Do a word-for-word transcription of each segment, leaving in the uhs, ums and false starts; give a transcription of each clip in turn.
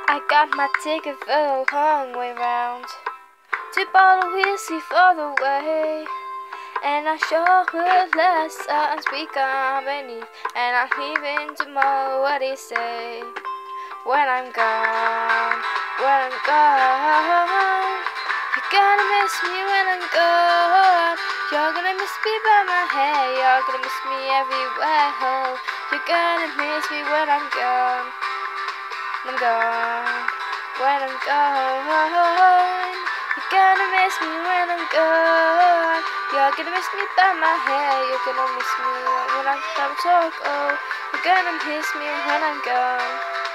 I got my ticket for the long way round. Two bottle whiskey for the way. And I sure would let us be company. And I'm leaving tomorrow, what do you say? When I'm gone, when I'm gone, you're gonna miss me when I'm gone. You're gonna miss me by my hair. You're gonna miss me everywhere. Oh, you're gonna miss me when I'm gone. I'm gone, when I'm gone. You're gonna miss me when I'm gone. You're gonna miss me by my hair. You're gonna miss me when I'm gonna talk. Oh, you're gonna miss me when I'm gone.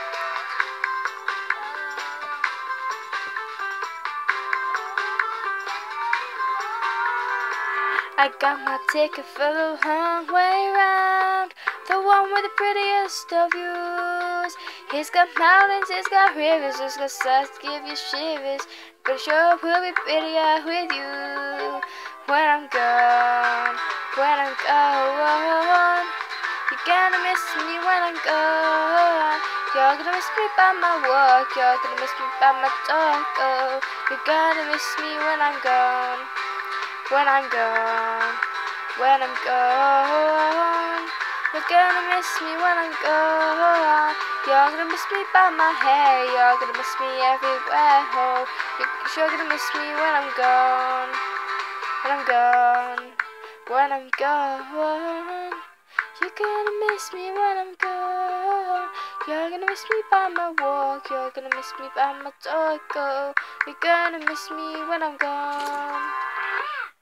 I got my ticket for the long way round, the one with the prettiest of views. He's got mountains, he's got rivers, he's got sights to give you shivers. But it sure will be prettier with you. When I'm gone, when I'm gone, you're gonna miss me when I'm gone. You're gonna miss me by my walk, you're gonna miss me by my talk. Oh, you're gonna miss me when I'm gone. When I'm gone, when I'm gone, you're gonna miss me when I'm gone. You're gonna miss me by my hair, you're gonna miss me everywhere. Oh, you're gonna miss me when I'm gone, when I'm gone, when I'm gone. You're gonna miss me when I'm gone. You're gonna miss me by my walk, you're gonna miss me by my talk. Oh, you're gonna miss me when I'm gone.